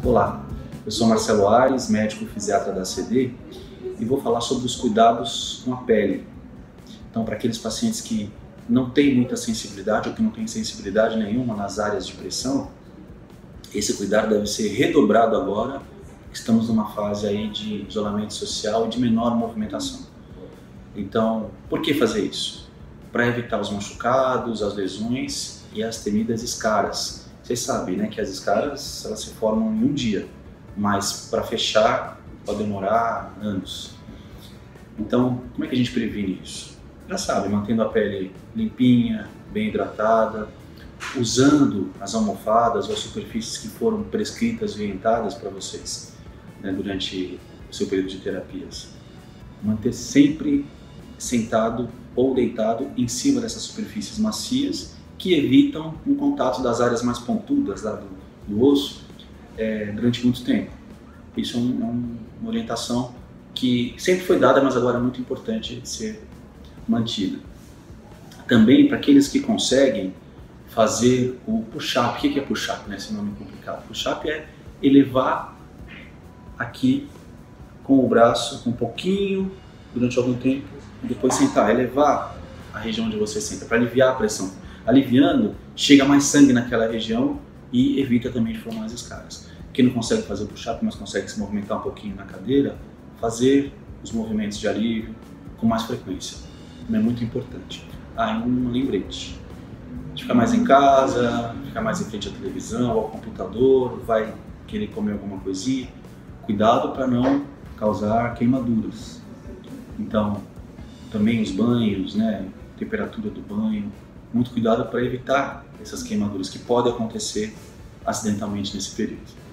Olá, eu sou Marcelo Aires, médico fisiatra da ACD, e vou falar sobre os cuidados com a pele. Então, para aqueles pacientes que não têm muita sensibilidade ou que não têm sensibilidade nenhuma nas áreas de pressão, esse cuidado deve ser redobrado agora, porque estamos numa fase aí de isolamento social e de menor movimentação. Então, por que fazer isso? Para evitar os machucados, as lesões e as temidas escaras. Vocês sabem, né, que as escaras elas se formam em um dia, mas para fechar pode demorar anos. Então, como é que a gente previne isso? Já sabe, mantendo a pele limpinha, bem hidratada, usando as almofadas ou as superfícies que foram prescritas e orientadas para vocês, né, durante o seu período de terapias. Manter sempre sentado ou deitado em cima dessas superfícies macias que evitam o contato das áreas mais pontudas lá do osso durante muito tempo. Isso é uma orientação que sempre foi dada, mas agora é muito importante de ser mantida. Também para aqueles que conseguem fazer o push-up. O que é push-up, né? Esse nome é complicado. Push-up é elevar aqui com o braço um pouquinho durante algum tempo e depois sentar, elevar a região onde você senta para aliviar a pressão. Aliviando, chega mais sangue naquela região e evita também de formar as escaras. Quem não consegue fazer o push-up, mas consegue se movimentar um pouquinho na cadeira, fazer os movimentos de alívio com mais frequência. É muito importante. E um lembrete. De ficar mais em casa, ficar mais em frente à televisão ou ao computador, vai querer comer alguma coisinha, cuidado para não causar queimaduras. Então, também os banhos, né, temperatura do banho, muito cuidado para evitar essas queimaduras que podem acontecer acidentalmente nesse período.